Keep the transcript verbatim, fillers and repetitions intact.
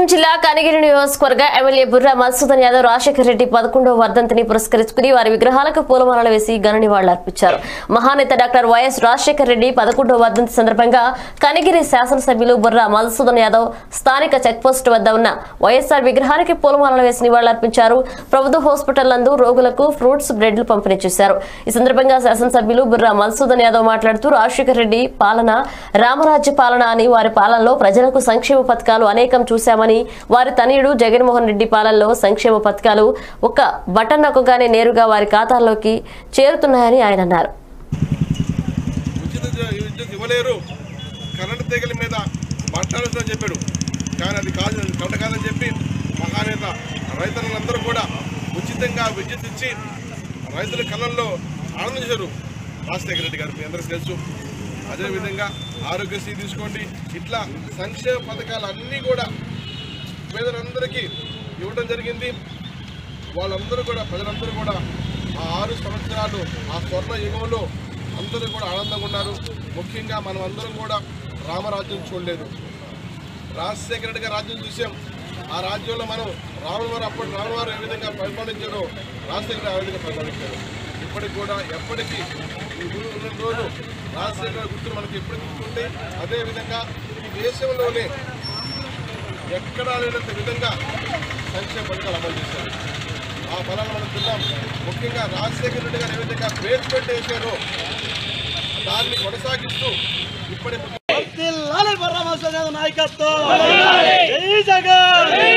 ప్రకాశం జిల్లా కనిగిరి నియోజకవర్గ ఎమ్మెల్యే బుర్రా మధుసూదన్ యాదవ్ రాజశేఖర రెడ్డి పదకొండవ వర్ధంతిని పురస్కరించుకుని వారి విగ్రహాలకు పూలమాలలు వేసి ఘన నివాళులర్పించారు. మహానేత డాక్టర్ వైఎస్ రాజశేఖర రెడ్డి పదకొండవ వర్ధంతి సందర్భంగా కనిగిరి శాసనసభ్యులు బుర్రా మధుసూదన్ యాదవ్ స్థానిక చెక్పోస్ట్ వద్ద ఉన్న వైఎస్ఆర్ విగ్రహానికి పూలమాలలు వేసి నివాళులర్పించారు. ప్రభుత్వ హాస్పిటల్ నందు రోగులకు ఫ్రూట్స్ బ్రెడ్లు పంపిణీ చేశారు. ఈ సందర్భంగా శాసనసభ్యులు బుర్రా మధుసూదన్ యాదవ్ మాట్లాడుతూ రాజశేఖర రెడ్డి పాలన రామరాజ్య పాలన అని, వారి పాలనలో ప్రజలకు సంక్షేమ పథకాలు అనేకం చూశామని, వారి తనయుడు జగన్మోహన్ రెడ్డి పాలనలో సంక్షేమ పథకాలు ఒక బటన్ నొక్కగానే నేరుగా వారి ఖాతాల్లోకి చేరుతున్నాయని ఆయన అన్నారు. కరెంటు తీగల మీద మాట్లాడాలని చెప్పాడు, కానీ అది కాదు, కరెంట్ కాదని చెప్పి మహానేత రైతులందరూ కూడా ఉచితంగా విద్యుత్ ఇచ్చి రైతుల కళ్ళల్లో ఆనందించారు రాజశేఖర రెడ్డి గారు. మీ అందరికీ తెలుసు. అదేవిధంగా ఆరోగ్యశ్రీ తీసుకోండి, ఇట్లా సంక్షేమ పథకాలు అన్నీ కూడా పేదలందరికీ ఇవ్వడం జరిగింది. వాళ్ళందరూ కూడా ప్రజలందరూ కూడా ఆ ఆరు సంవత్సరాలు ఆ స్వర్ణ యుగంలో అందరూ కూడా ఆనందంగా ఉన్నారు. ముఖ్యంగా మనం అందరం కూడా రామరాజ్యం చూడలేదు, రాజశేఖర రెడ్డి గారి రాజ్యం చూసాం. ఆ రాజ్యంలో మనం రాముల వారు అప్పటి రాముల వారు ఏ విధంగా పరిపాలించారో రాజశేఖర ఆ విధంగా పరిపాలించారు. ఇప్పటికి కూడా ఎప్పటికీ ఈ ఉన్న రోజు రాజశేఖర గుర్తులు మనకి ఎప్పటికీ గుర్తుంటాయి. అదేవిధంగా ఈ దేశంలోనే ఎక్కడా లేనంత విధంగా సంక్షేమ పథకాలు అమలు చేశారు. ఆ ఫలాన్ని మనం చూద్దాం. ముఖ్యంగా రాజశేఖర రెడ్డి గారు ఏ విధంగా బేస్మెంట్ వేశారో దాన్ని కొనసాగిస్తూ ఇప్పటి నాయకత్వం